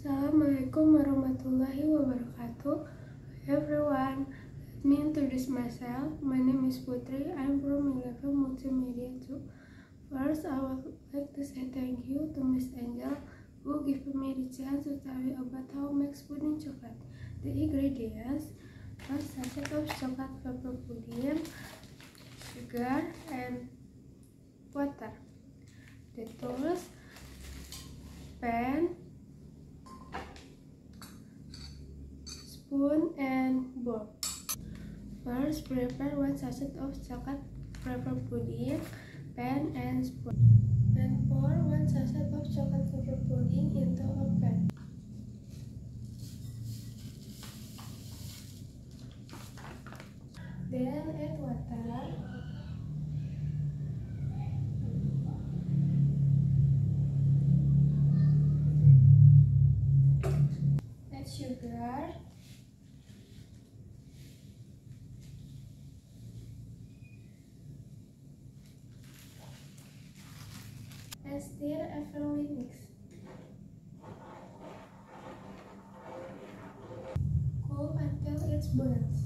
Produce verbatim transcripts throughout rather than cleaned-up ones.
Assalamualaikum warahmatullahi wabarakatuh. Hi everyone, let me introduce myself. My name is Putri. I'm from eleven Multimedia two. First, I would like to say thank you to Miss Angel who gave me the chance to tell you about how to make pudding chocolate. The ingredients: one sachet of chocolate pepper pudding, sugar, and water. The tools: pan, spoon, and bowl. First, prepare one sachet of chocolate pepper pudding, pan, and spoon. Then pour one sachet of chocolate pepper pudding into a pan. Then add water. Add sugar. And stir evenly mix. Cool until it boils.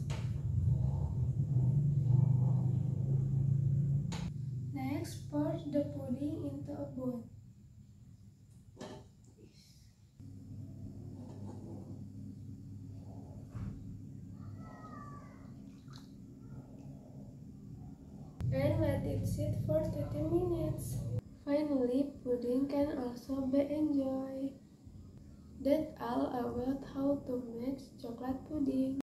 Next, pour the pudding into a bowl. And let it sit for thirty minutes. Finally, pudding can also be enjoyed. That's all about how to make chocolate pudding.